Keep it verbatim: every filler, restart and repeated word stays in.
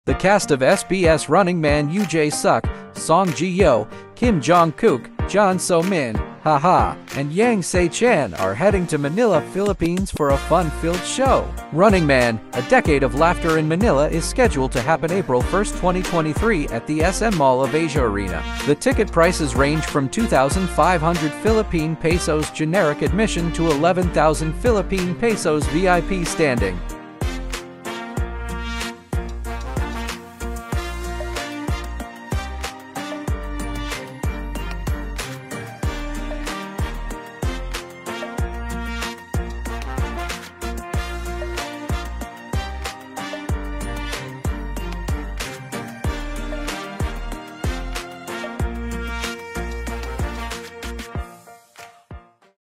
The cast of S B S Running Man U J Suk, Song Ji-yo, Kim Jong-kook, John So-min, Haha, and Yang Se-chan are heading to Manila, Philippines for a fun-filled show. Running Man, a decade of laughter in Manila is scheduled to happen April first, twenty twenty-three at the S M Mall of Asia Arena. The ticket prices range from two thousand five hundred Philippine pesos generic admission to eleven thousand Philippine pesos V I P standing.